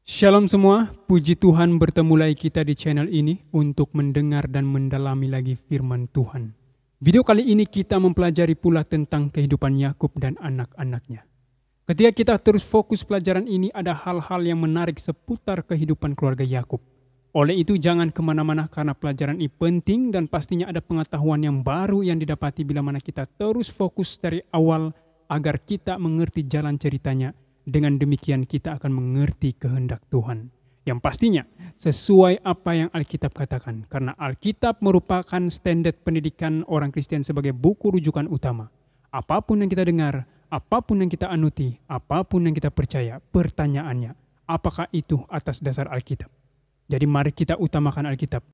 Shalom semua, puji Tuhan bertemu lagi kita di channel ini untuk mendengar dan mendalami lagi firman Tuhan. Video kali ini kita mempelajari pula tentang kehidupan Yakub dan anak-anaknya. Ketika kita terus fokus pelajaran ini, ada hal-hal yang menarik seputar kehidupan keluarga Yakub. Oleh itu jangan kemana-mana karena pelajaran ini penting dan pastinya ada pengetahuan yang baru yang didapati bila mana kita terus fokus dari awal agar kita mengerti jalan ceritanya. Dengan demikian kita akan mengerti kehendak Tuhan. Yang pastinya sesuai apa yang Alkitab katakan. Karena Alkitab merupakan standar pendidikan orang Kristen sebagai buku rujukan utama. Apapun yang kita dengar, apapun yang kita anuti, apapun yang kita percaya, pertanyaannya, apakah itu atas dasar Alkitab? Jadi mari kita utamakan Alkitab.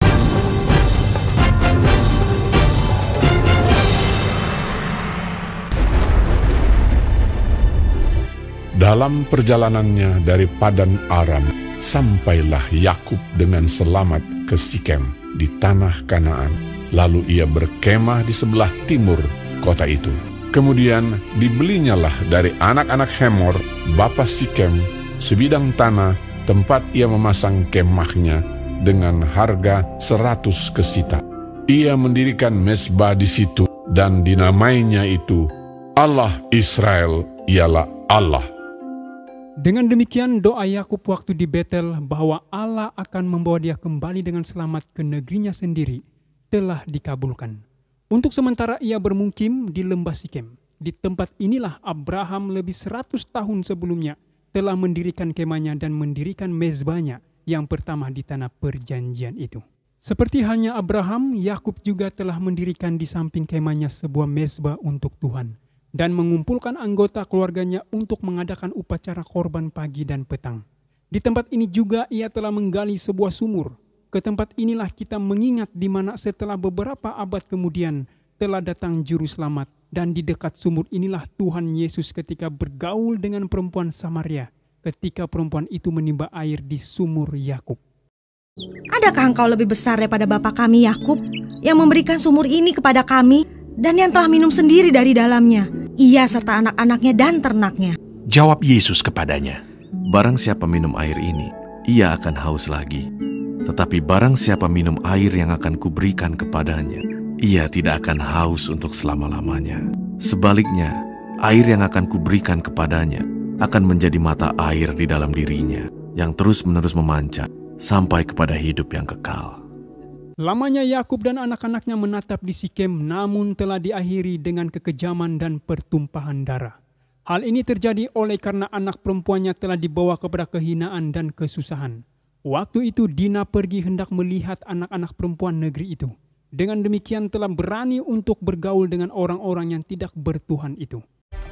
Dalam perjalanannya dari Padan Aram, sampailah Yakub dengan selamat ke Sikem di tanah Kanaan. Lalu ia berkemah di sebelah timur kota itu. Kemudian dibelinyalah dari anak-anak Hemor, bapa Sikem, sebidang tanah tempat ia memasang kemahnya dengan harga 100 kesita. Ia mendirikan mezbah di situ dan dinamainya itu Allah Israel ialah Allah. Dengan demikian doa Yakub waktu di Betel bahwa Allah akan membawa dia kembali dengan selamat ke negerinya sendiri telah dikabulkan. Untuk sementara ia bermukim di lembah Sikem. Di tempat inilah Abraham lebih 100 tahun sebelumnya telah mendirikan kemahnya dan mendirikan mezbahnya yang pertama di tanah perjanjian itu. Seperti halnya Abraham, Yakub juga telah mendirikan di samping kemahnya sebuah mezbah untuk Tuhan dan mengumpulkan anggota keluarganya untuk mengadakan upacara korban pagi dan petang. Di tempat ini juga ia telah menggali sebuah sumur. Ke tempat inilah kita mengingat di mana setelah beberapa abad kemudian telah datang juru selamat, dan di dekat sumur inilah Tuhan Yesus ketika bergaul dengan perempuan Samaria ketika perempuan itu menimba air di sumur Yakub. Adakah engkau lebih besar daripada bapa kami Yakub yang memberikan sumur ini kepada kami dan yang telah minum sendiri dari dalamnya, ia serta anak-anaknya dan ternaknya? Jawab Yesus kepadanya, barang siapa minum air ini, ia akan haus lagi. Tetapi barang siapa minum air yang akan kuberikan kepadanya, ia tidak akan haus untuk selama-lamanya. Sebaliknya, air yang akan kuberikan kepadanya akan menjadi mata air di dalam dirinya, yang terus-menerus memancar sampai kepada hidup yang kekal. Lamanya Yakub dan anak-anaknya menatap di Sikem, namun telah diakhiri dengan kekejaman dan pertumpahan darah. Hal ini terjadi oleh karena anak perempuannya telah dibawa kepada kehinaan dan kesusahan. Waktu itu Dina pergi hendak melihat anak-anak perempuan negeri itu. Dengan demikian telah berani untuk bergaul dengan orang-orang yang tidak bertuhan itu.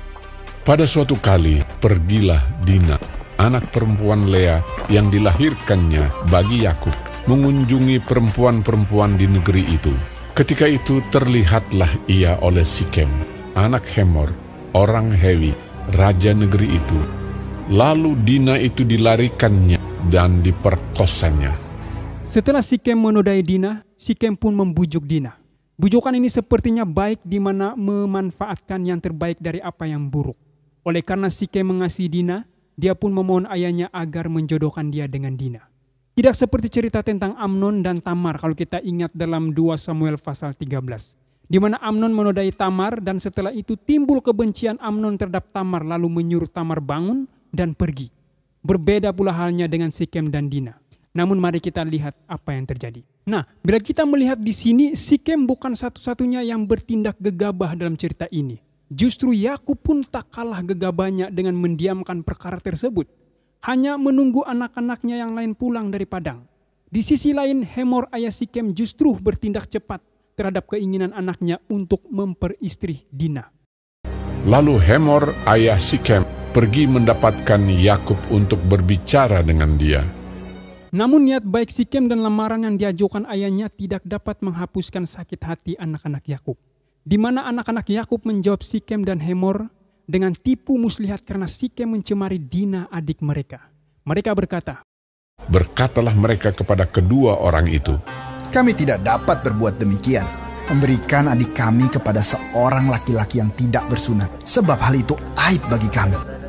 Pada suatu kali pergilah Dina, anak perempuan Lea yang dilahirkannya bagi Yakub, mengunjungi perempuan-perempuan di negeri itu. Ketika itu terlihatlah ia oleh Sikem, anak Hemor, orang Hewi, raja negeri itu. Lalu Dina itu dilarikannya dan diperkosanya. Setelah Sikem menodai Dina, Sikem pun membujuk Dina. Bujukan ini sepertinya baik di mana memanfaatkan yang terbaik dari apa yang buruk. Oleh karena Sikem mengasihi Dina, dia pun memohon ayahnya agar menjodohkan dia dengan Dina. Tidak seperti cerita tentang Amnon dan Tamar kalau kita ingat dalam 2 Samuel pasal 13. Di mana Amnon menodai Tamar dan setelah itu timbul kebencian Amnon terhadap Tamar lalu menyuruh Tamar bangun dan pergi. Berbeda pula halnya dengan Sikem dan Dina. Namun mari kita lihat apa yang terjadi. Nah, bila kita melihat di sini, Sikem bukan satu-satunya yang bertindak gegabah dalam cerita ini. Justru Yakub pun tak kalah gegabahnya dengan mendiamkan perkara tersebut. Hanya menunggu anak-anaknya yang lain pulang dari padang. Di sisi lain, Hemor ayah Sikem justru bertindak cepat terhadap keinginan anaknya untuk memperistri Dina. Lalu Hemor ayah Sikem pergi mendapatkan Yakub untuk berbicara dengan dia. Namun niat baik Sikem dan lamaran yang diajukan ayahnya tidak dapat menghapuskan sakit hati anak-anak Yakub. Di mana anak-anak Yakub menjawab Sikem dan Hemor dengan tipu muslihat karena Sikem mencemari Dina adik mereka. Mereka berkata, Berkatalah mereka kepada kedua orang itu, Kami tidak dapat berbuat demikian, memberikan adik kami kepada seorang laki-laki yang tidak bersunat, sebab hal itu aib bagi kami.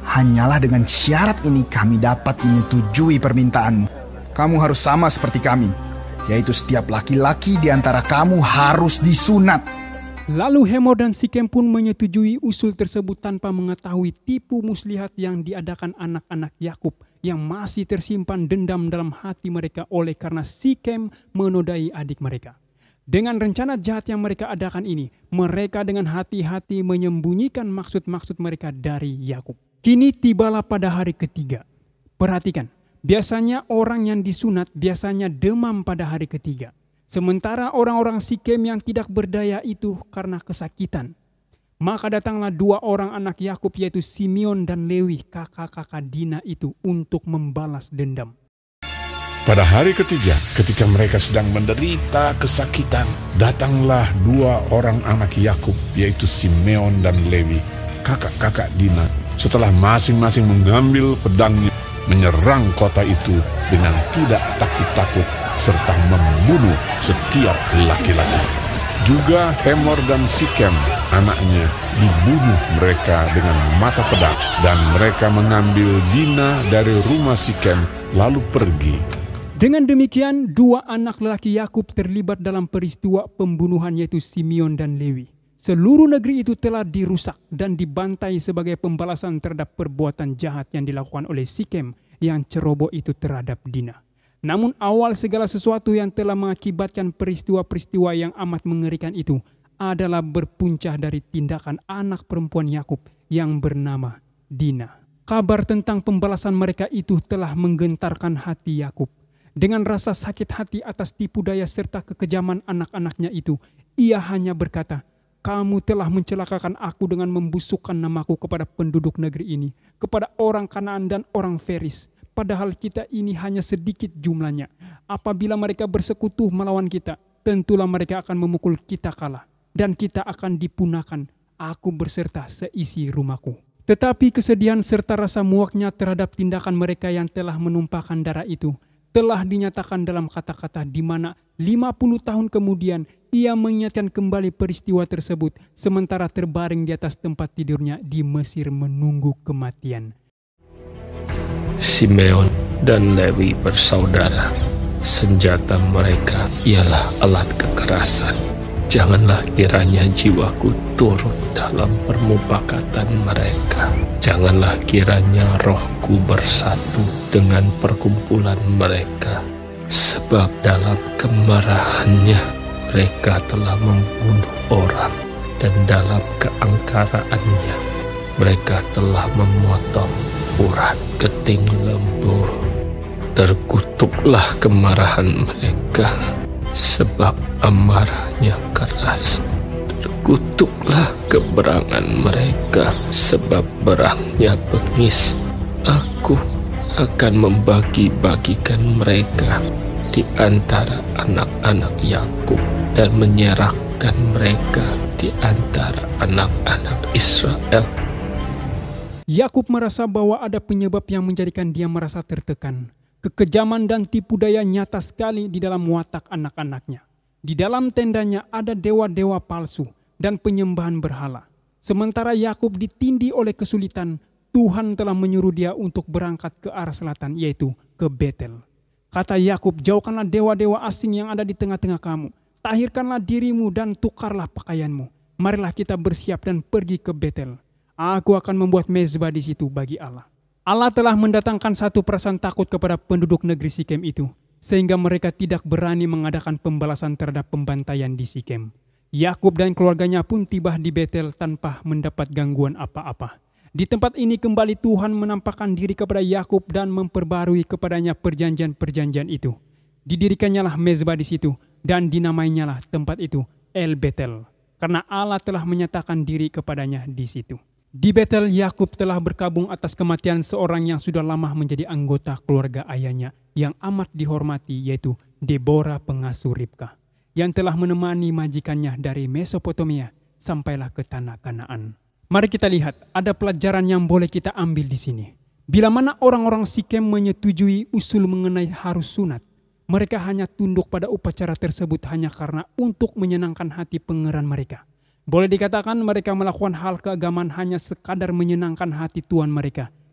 Hanyalah dengan syarat ini kami dapat menyetujui permintaanmu. Kamu harus sama seperti kami, yaitu setiap laki-laki di antara kamu harus disunat. Lalu Hemor dan Sikem pun menyetujui usul tersebut tanpa mengetahui tipu muslihat yang diadakan anak-anak Yakub yang masih tersimpan dendam dalam hati mereka oleh karena Sikem menodai adik mereka. Dengan rencana jahat yang mereka adakan ini, mereka dengan hati-hati menyembunyikan maksud-maksud mereka dari Yakub. Kini tibalah pada hari ketiga. Perhatikan, biasanya orang yang disunat biasanya demam pada hari ketiga. Sementara orang-orang Sikem yang tidak berdaya itu karena kesakitan. Maka datanglah 2 orang anak Yakub yaitu Simeon dan Lewi, kakak-kakak Dina itu untuk membalas dendam. Pada hari ketiga, ketika mereka sedang menderita kesakitan, datanglah 2 orang anak Yakub, yaitu Simeon dan Lewi, kakak-kakak Dina, setelah masing-masing mengambil pedangnya, menyerang kota itu dengan tidak takut-takut, serta membunuh setiap laki-laki. Juga Hemor dan Sikem, anaknya, dibunuh mereka dengan mata pedang, dan mereka mengambil Dina dari rumah Sikem, lalu pergi. Dengan demikian, 2 anak lelaki Yakub terlibat dalam peristiwa pembunuhan yaitu Simeon dan Lewi. Seluruh negeri itu telah dirusak dan dibantai sebagai pembalasan terhadap perbuatan jahat yang dilakukan oleh Sikem yang ceroboh itu terhadap Dina. Namun awal segala sesuatu yang telah mengakibatkan peristiwa-peristiwa yang amat mengerikan itu adalah berpuncak dari tindakan anak perempuan Yakub yang bernama Dina. Kabar tentang pembalasan mereka itu telah menggentarkan hati Yakub. Dengan rasa sakit hati atas tipu daya serta kekejaman anak-anaknya itu, ia hanya berkata, "Kamu telah mencelakakan aku dengan membusukkan namaku kepada penduduk negeri ini, kepada orang Kanaan dan orang Feris. Padahal kita ini hanya sedikit jumlahnya. Apabila mereka bersekutu melawan kita, tentulah mereka akan memukul kita kalah, dan kita akan dipunahkan, aku berserta seisi rumahku." Tetapi kesedihan serta rasa muaknya terhadap tindakan mereka yang telah menumpahkan darah itu telah dinyatakan dalam kata-kata di mana 50 tahun kemudian ia mengingatkan kembali peristiwa tersebut sementara terbaring di atas tempat tidurnya di Mesir menunggu kematian. Simeon dan Lewi bersaudara. Senjata mereka ialah alat kekerasan. Janganlah kiranya jiwaku turut dalam permufakatan mereka. Janganlah kiranya rohku bersatu dengan perkumpulan mereka. Sebab dalam kemarahannya mereka telah membunuh orang, dan dalam keangkaraannya mereka telah memotong urat keting lembur. Terkutuklah kemarahan mereka, sebab amarahnya keras. Terkutuklah keberangan mereka, sebab berangnya bengis. Aku akan membagi-bagikan mereka di antara anak-anak Yakub dan menyerahkan mereka di antara anak-anak Israel. Yakub merasa bahwa ada penyebab yang menjadikan dia merasa tertekan. Kekejaman dan tipu daya nyata sekali di dalam watak anak-anaknya. Di dalam tendanya ada dewa-dewa palsu dan penyembahan berhala. Sementara Yakub ditindih oleh kesulitan, Tuhan telah menyuruh dia untuk berangkat ke arah selatan, yaitu ke Betel. Kata Yakub, "Jauhkanlah dewa-dewa asing yang ada di tengah-tengah kamu. Tahirkanlah dirimu dan tukarlah pakaianmu. Marilah kita bersiap dan pergi ke Betel. Aku akan membuat mezbah di situ bagi Allah." Allah telah mendatangkan satu perasaan takut kepada penduduk negeri Sikem itu, sehingga mereka tidak berani mengadakan pembalasan terhadap pembantaian di Sikem. Yakub dan keluarganya pun tiba di Betel tanpa mendapat gangguan apa-apa. Di tempat ini kembali Tuhan menampakkan diri kepada Yakub dan memperbarui kepadanya perjanjian-perjanjian itu. Didirikannya lah mezbah di situ dan dinamainya lah tempat itu El Betel, karena Allah telah menyatakan diri kepadanya di situ. Di Betel, Yakub telah berkabung atas kematian seorang yang sudah lama menjadi anggota keluarga ayahnya yang amat dihormati, yaitu Deborah pengasuh Ribka, yang telah menemani majikannya dari Mesopotamia sampailah ke tanah Kanaan. Mari kita lihat, ada pelajaran yang boleh kita ambil di sini. Bila mana orang-orang Sikem menyetujui usul mengenai harus sunat, mereka hanya tunduk pada upacara tersebut hanya karena untuk menyenangkan hati pangeran mereka. Boleh dikatakan mereka melakukan hal keagamaan hanya sekadar menyenangkan hati tuan mereka,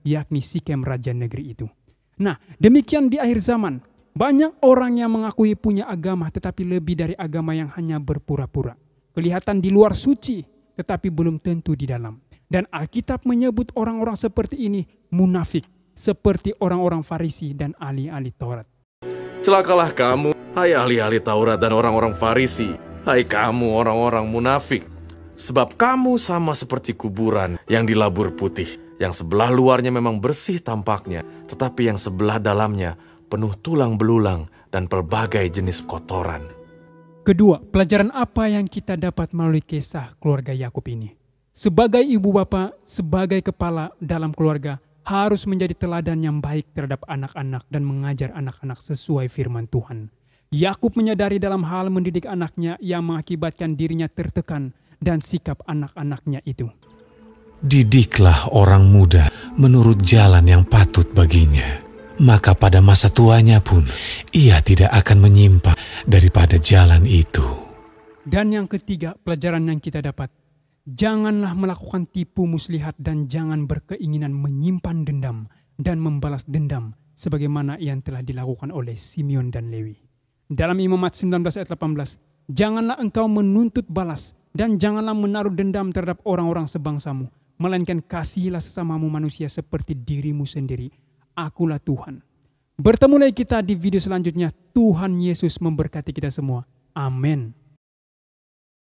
yakni Sikem raja negeri itu. Nah, demikian di akhir zaman. Banyak orang yang mengakui punya agama tetapi lebih dari agama yang hanya berpura-pura. Kelihatan di luar suci tetapi belum tentu di dalam. Dan Alkitab menyebut orang-orang seperti ini munafik, seperti orang-orang Farisi dan ahli-ahli Taurat. Celakalah kamu, hai ahli-ahli Taurat dan orang-orang Farisi. Hai kamu orang-orang munafik. Sebab kamu sama seperti kuburan yang dilabur putih. Yang sebelah luarnya memang bersih tampaknya, tetapi yang sebelah dalamnya penuh tulang belulang dan pelbagai jenis kotoran. Kedua, pelajaran apa yang kita dapat melalui kisah keluarga Yakub ini? Sebagai ibu bapa, sebagai kepala dalam keluarga, harus menjadi teladan yang baik terhadap anak-anak dan mengajar anak-anak sesuai firman Tuhan. Yakub menyadari dalam hal mendidik anaknya yang mengakibatkan dirinya tertekan dan sikap anak-anaknya itu. Didiklah orang muda menurut jalan yang patut baginya. Maka pada masa tuanya pun ia tidak akan menyimpang daripada jalan itu. Dan yang ketiga, pelajaran yang kita dapat. Janganlah melakukan tipu muslihat dan jangan berkeinginan menyimpan dendam dan membalas dendam sebagaimana yang telah dilakukan oleh Simeon dan Lewi. Dalam Imamat 19 ayat 18, janganlah engkau menuntut balas dan janganlah menaruh dendam terhadap orang-orang sebangsamu, melainkan kasihilah sesamamu manusia seperti dirimu sendiri. Akulah Tuhan. Bertemu lagi kita di video selanjutnya. Tuhan Yesus memberkati kita semua. Amin.